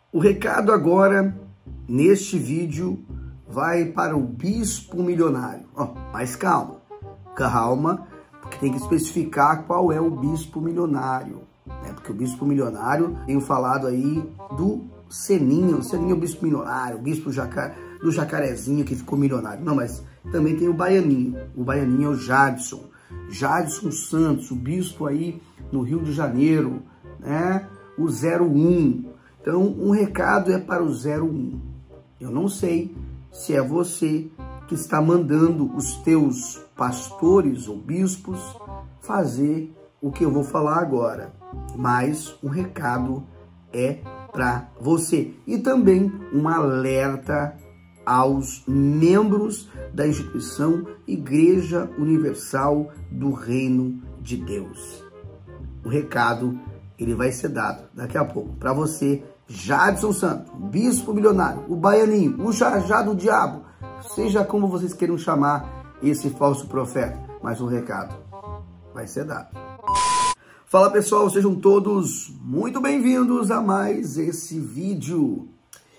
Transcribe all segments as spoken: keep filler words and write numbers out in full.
O recado agora, neste vídeo, vai para o bispo milionário. Oh, mas calma, calma, porque tem que especificar qual é o bispo milionário, né? Porque o bispo milionário, tenho falado aí do Seninho, o Seninho é o bispo milionário, o bispo jaca, do Jacarezinho que ficou milionário. Não, mas também tem o Baianinho, o Baianinho é o Jadson, Jadson Santos, o bispo aí no Rio de Janeiro, né? O zero um. Então, um recado é para o zero um. Eu não sei se é você que está mandando os teus pastores ou bispos fazer o que eu vou falar agora, mas um recado é para você. E também um alerta aos membros da instituição Igreja Universal do Reino de Deus. O recado, ele vai ser dado daqui a pouco para você, Jadson Santos, bispo milionário, o Baianinho, o Jajá do Diabo, seja como vocês queiram chamar esse falso profeta, mas o recado vai ser dado. Fala pessoal, sejam todos muito bem-vindos a mais esse vídeo.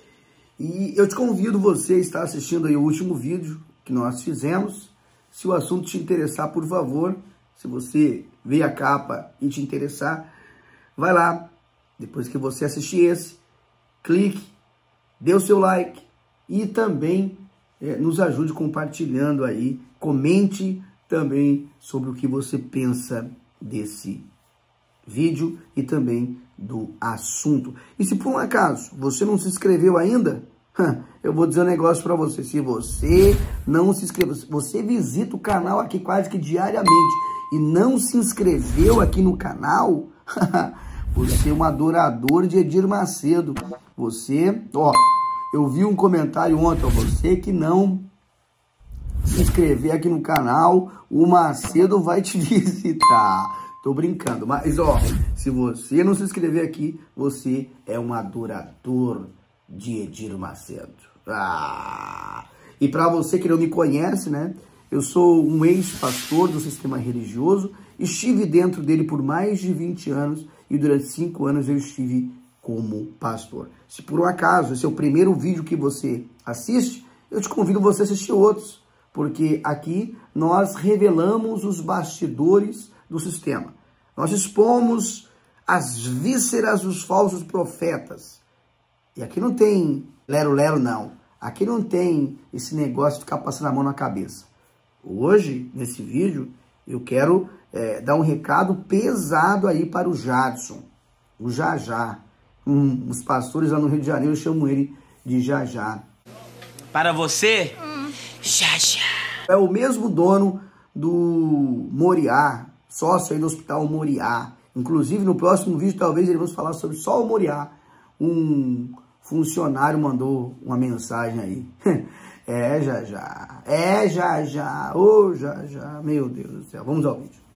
E eu te convido você a estar assistindo aí o último vídeo que nós fizemos. Se o assunto te interessar, por favor, se você ver a capa e te interessar, vai lá, depois que você assistir esse, clique, dê o seu like e também é, nos ajude compartilhando aí, comente também sobre o que você pensa desse vídeo e também do assunto. E se por um acaso você não se inscreveu ainda, eu vou dizer um negócio para você. Se você não se inscreveu, você visita o canal aqui quase que diariamente e não se inscreveu aqui no canal, você é um adorador de Edir Macedo. Você, ó, eu vi um comentário ontem, ó, você que não se inscrever aqui no canal, o Macedo vai te visitar. Tô brincando, mas ó, se você não se inscrever aqui, você é um adorador de Edir Macedo. Ah! E para você que não me conhece, né? Eu sou um ex-pastor do sistema religioso, estive dentro dele por mais de vinte anos e durante cinco anos eu estive como pastor. Se por um acaso esse é o primeiro vídeo que você assiste, eu te convido você a assistir outros, porque aqui nós revelamos os bastidores do sistema. Nós expomos as vísceras dos falsos profetas. E aqui não tem lero-lero, não. Aqui não tem esse negócio de ficar passando a mão na cabeça. Hoje, nesse vídeo, eu quero é, dar um recado pesado aí para o Jadson, o Jajá. Um, os pastores lá no Rio de Janeiro chamam ele de Jajá. Para você, hum. Jajá. É o mesmo dono do Moriá, sócio aí do Hospital Moriá. Inclusive, no próximo vídeo, talvez, iremos falar sobre só o Moriá. Um funcionário mandou uma mensagem aí. É, Jajá. É, Jajá. Ô, oh, Jajá. Meu Deus do céu. Vamos ao vídeo.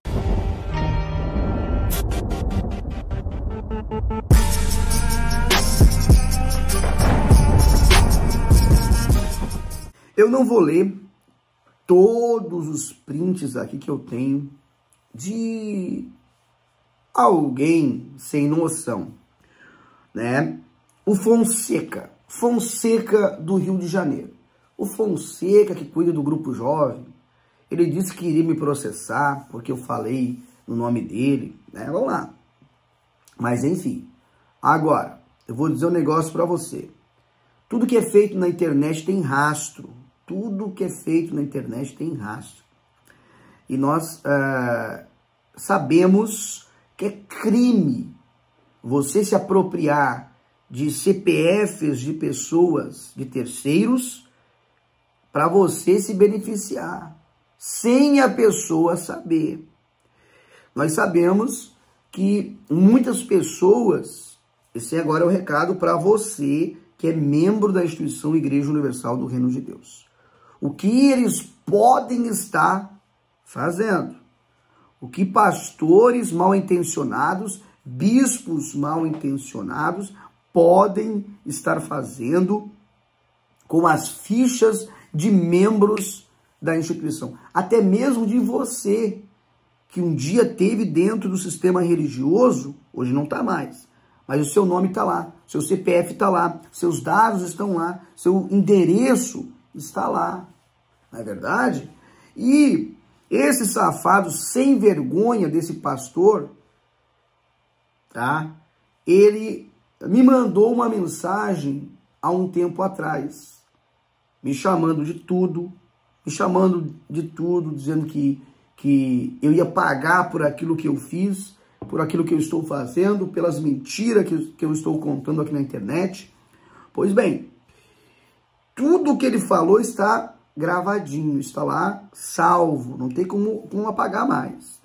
Eu não vou ler todos os prints aqui que eu tenho de alguém sem noção, né? O Fonseca, Fonseca do Rio de Janeiro. O Fonseca, que cuida do Grupo Jovem, ele disse que iria me processar porque eu falei no nome dele, né? Vamos lá. Mas enfim, agora, eu vou dizer um negócio para você. Tudo que é feito na internet tem rastro. Tudo que é feito na internet tem rastro. E nós uh, sabemos que é crime você se apropriar de C P Fs de pessoas, de terceiros, para você se beneficiar, sem a pessoa saber. Nós sabemos que muitas pessoas, esse agora é o recado para você que é membro da instituição Igreja Universal do Reino de Deus. O que eles podem estar fazendo? O que pastores mal intencionados, bispos mal intencionados podem estar fazendo com as fichas de membros da instituição. Até mesmo de você, que um dia teve dentro do sistema religioso, hoje não está mais, mas o seu nome está lá, seu C P F está lá, seus dados estão lá, seu endereço está lá, não é verdade? E esse safado sem vergonha desse pastor, tá? Ele me mandou uma mensagem há um tempo atrás, me chamando de tudo, me chamando de tudo, dizendo que, que eu ia pagar por aquilo que eu fiz, por aquilo que eu estou fazendo, pelas mentiras que, que eu estou contando aqui na internet. Pois bem, tudo que ele falou está gravadinho, está lá salvo, não tem como, como apagar mais.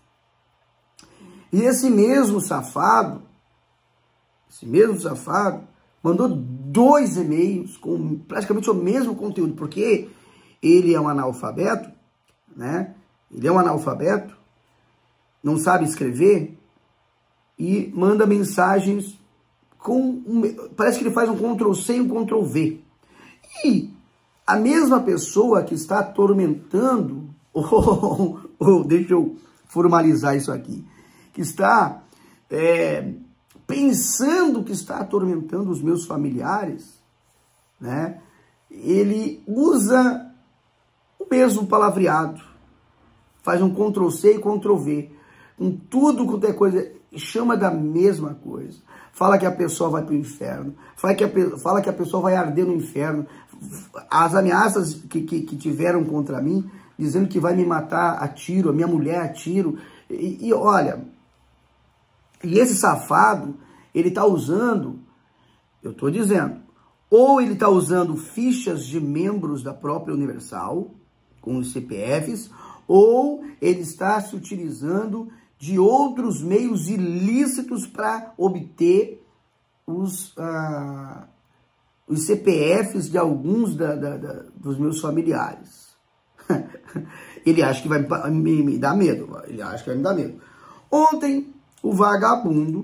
E esse mesmo safado, esse mesmo safado, mandou dois e-mails com praticamente o mesmo conteúdo, porque ele é um analfabeto, né? Ele é um analfabeto, não sabe escrever e manda mensagens com... Um, parece que ele faz um control C e um control V. E a mesma pessoa que está atormentando, ou, ou deixa eu formalizar isso aqui, que está é, pensando que está atormentando os meus familiares, né? Ele usa o mesmo palavreado, faz um control C e control V, com tudo quanto é coisa, chama da mesma coisa. Fala que a pessoa vai para o inferno, fala que, a, fala que a pessoa vai arder no inferno. As ameaças que, que, que tiveram contra mim, dizendo que vai me matar a tiro, a minha mulher a tiro. E, e olha, e esse safado, ele está usando, eu estou dizendo, ou ele está usando fichas de membros da própria Universal, com os C P Fs, ou ele está se utilizando de outros meios ilícitos para obter os, uh, os C P Fs de alguns da, da, da, dos meus familiares. Ele acha que vai me, me dar medo, ele acha que vai me dar medo. Ontem, o vagabundo,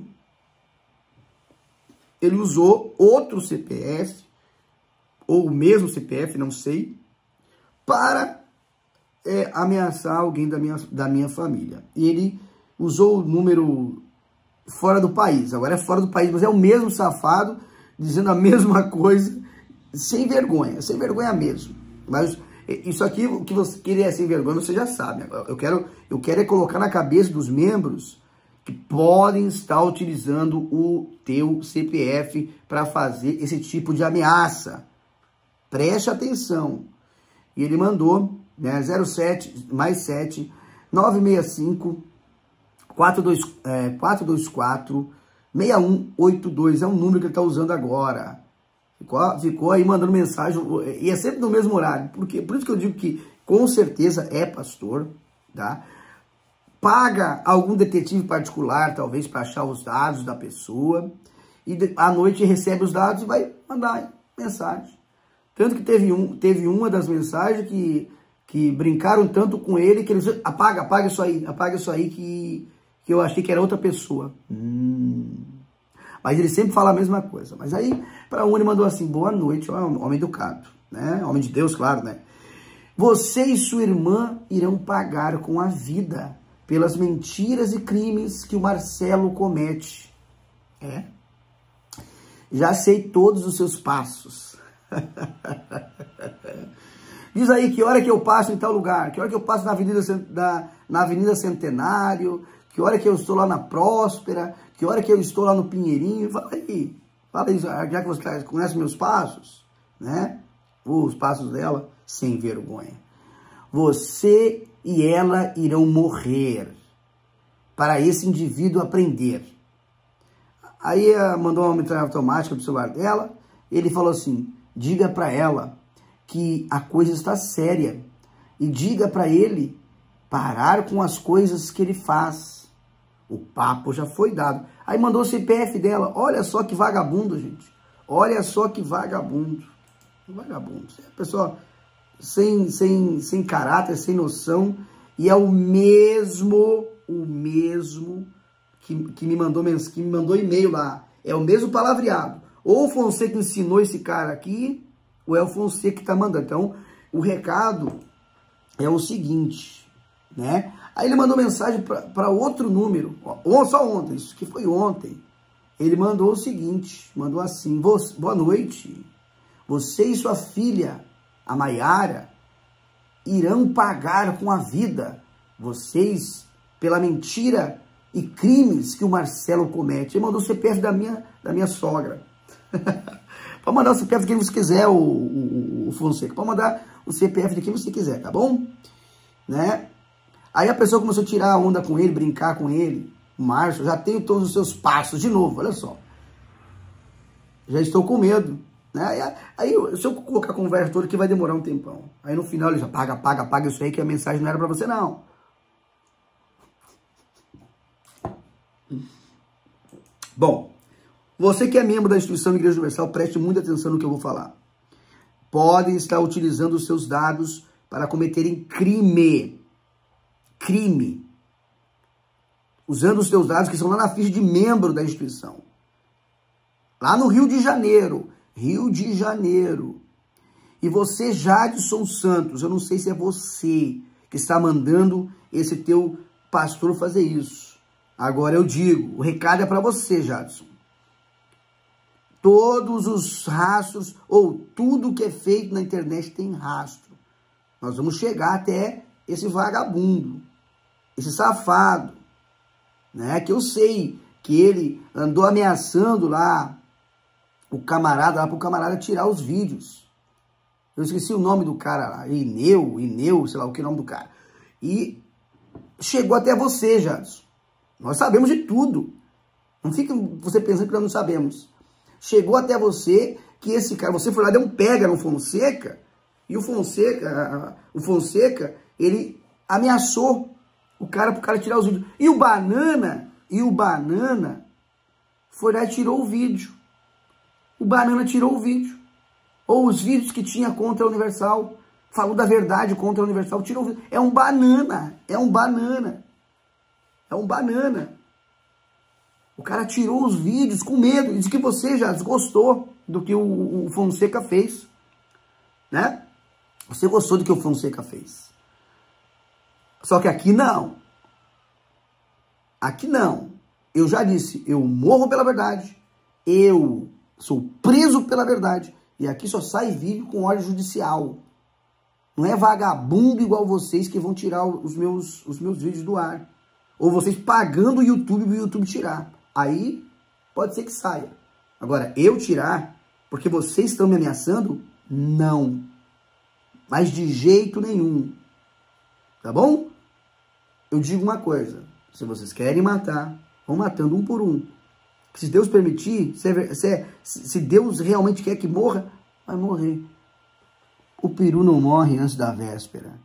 ele usou outro C P F, ou o mesmo C P F, não sei, para é, ameaçar alguém da minha, da minha família. E ele usou o número fora do país, agora é fora do país, mas é o mesmo safado, dizendo a mesma coisa, sem vergonha, sem vergonha mesmo. Mas isso aqui, o que você queria sem vergonha, você já sabe. Eu quero, eu quero é colocar na cabeça dos membros que podem estar utilizando o teu C P F para fazer esse tipo de ameaça. Preste atenção. E ele mandou, né, zero sete mais sete nove seis cinco quatro dois quatro seis um oito dois. É o número que ele está usando agora. Ficou, ficou aí mandando mensagem, e é sempre no mesmo horário. Porque, por isso que eu digo que com certeza é pastor, tá? Paga algum detetive particular, talvez, para achar os dados da pessoa. E de, à noite recebe os dados e vai mandar mensagem. Tanto que teve, um, teve uma das mensagens que, que brincaram tanto com ele que eles... Apaga, apaga isso aí, apaga isso aí que, que eu achei que era outra pessoa. Hum. Mas ele sempre fala a mesma coisa. Mas aí, para um, ele mandou assim, boa noite, homem educado, né? Homem de Deus, claro, né? Você e sua irmã irão pagar com a vida pelas mentiras e crimes que o Marcelo comete. É. Já sei todos os seus passos. Diz aí que hora que eu passo em tal lugar, que hora que eu passo na Avenida, da, na Avenida Centenário, que hora que eu estou lá na Próspera, que hora que eu estou lá no Pinheirinho. Fala aí, fala aí, já que você conhece meus passos, né? Os passos dela, sem vergonha. Você e ela irão morrer para esse indivíduo aprender. Aí mandou uma mensagem automática do celular dela, ele falou assim, diga para ela que a coisa está séria e diga para ele parar com as coisas que ele faz. O papo já foi dado. Aí mandou o C P F dela. Olha só que vagabundo, gente. Olha só que vagabundo. Vagabundo. Pessoal, sem, sem, sem caráter, sem noção. E é o mesmo, o mesmo que, que me mandou, que me mandou e-mail lá. É o mesmo palavreado. Ou o Fonseca ensinou esse cara aqui, ou é o Fonseca que está mandando. Então, o recado é o seguinte, né? Aí ele mandou mensagem para outro número, ó, só ontem, isso que foi ontem, Ele mandou o seguinte, mandou assim: boa noite, você e sua filha, a Maiara, irão pagar com a vida, vocês, pela mentira e crimes que o Marcelo comete. Ele mandou o C P F da minha, da minha sogra. Pode mandar o C P F de quem você quiser, o, o, o Fonseca. Pode mandar o C P F de quem você quiser, tá bom? Né? Aí a pessoa começou a tirar a onda com ele, brincar com ele. Márcio, já tenho todos os seus passos. De novo, olha só. Já estou com medo. Né? Aí, aí se eu colocar a conversa toda aqui vai demorar um tempão. Aí no final ele já paga, paga, paga isso aí, que a mensagem não era pra você, não. Bom, você que é membro da instituição Igreja Universal, preste muita atenção no que eu vou falar. Podem estar utilizando os seus dados para cometerem crime. Crime. Usando os seus dados que são lá na ficha de membro da instituição. Lá no Rio de Janeiro. Rio de Janeiro. E você, Jadson Santos, eu não sei se é você que está mandando esse teu pastor fazer isso. Agora eu digo, o recado é para você, Jadson. Todos os rastros, ou tudo que é feito na internet tem rastro. Nós vamos chegar até esse vagabundo, esse safado, né? Que eu sei que ele andou ameaçando lá o camarada, lá para o camarada tirar os vídeos. Eu esqueci o nome do cara lá, Ineu, Ineu, sei lá o que é o nome do cara. E chegou até você, Jadson. Nós sabemos de tudo. Não fica você pensando que nós não sabemos. Chegou até você que esse cara, você foi lá, deu um pega no Fonseca, e o Fonseca, o Fonseca, ele ameaçou o cara pro cara tirar os vídeos. E o Banana, e o Banana foi lá e tirou o vídeo. O Banana tirou o vídeo. Ou os vídeos que tinha contra a Universal, falou da verdade contra a Universal, tirou o vídeo. É um banana, é um banana. É um banana. O cara tirou os vídeos com medo. Diz que você já desgostou do que o, o Fonseca fez. Né? Você gostou do que o Fonseca fez. Só que aqui não. Aqui não. Eu já disse, eu morro pela verdade. Eu sou preso pela verdade. E aqui só sai vídeo com ordem judicial. Não é vagabundo igual vocês que vão tirar os meus, os meus vídeos do ar. Ou vocês pagando o YouTube para o YouTube tirar. Aí pode ser que saia. Agora, eu tirar, porque vocês estão me ameaçando? Não. Mas de jeito nenhum. Tá bom? Eu digo uma coisa. Se vocês querem matar, vão matando um por um. Se Deus permitir, se, se, se Deus realmente quer que morra, vai morrer. O peru não morre antes da véspera.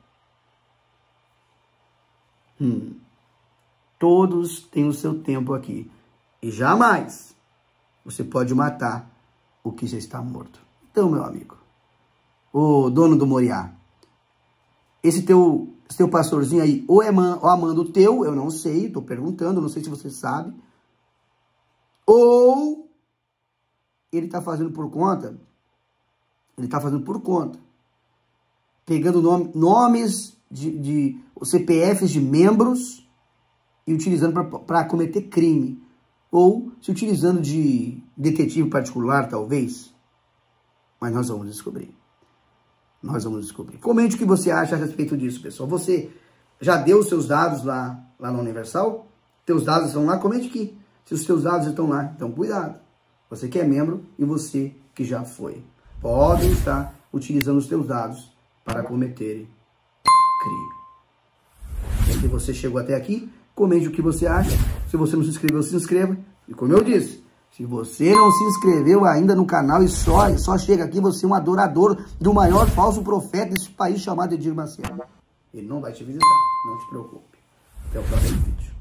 Hum. Todos têm o seu tempo aqui. E jamais você pode matar o que já está morto. Então, meu amigo, o dono do Moriá, esse teu, esse teu pastorzinho aí, ou é man, ou amando o teu, eu não sei, estou perguntando, não sei se você sabe, ou ele está fazendo por conta, ele está fazendo por conta, pegando nome, nomes de, de C P Fs de membros e utilizando para cometer crime. Ou se utilizando de detetive particular, talvez. Mas nós vamos descobrir. Nós vamos descobrir. Comente o que você acha a respeito disso, pessoal. Você já deu os seus dados lá, lá na Universal? Teus dados estão lá? Comente aqui. Se os seus dados estão lá, então cuidado. Você que é membro e você que já foi. Podem estar utilizando os seus dados para cometerem crime. Se você chegou até aqui, comente o que você acha. Se você não se inscreveu, se inscreva. E como eu disse, se você não se inscreveu ainda no canal e só, só chega aqui, você é um adorador do maior falso profeta desse país chamado Edir Macedo. Ele não vai te visitar, não te preocupe. Até o próximo vídeo.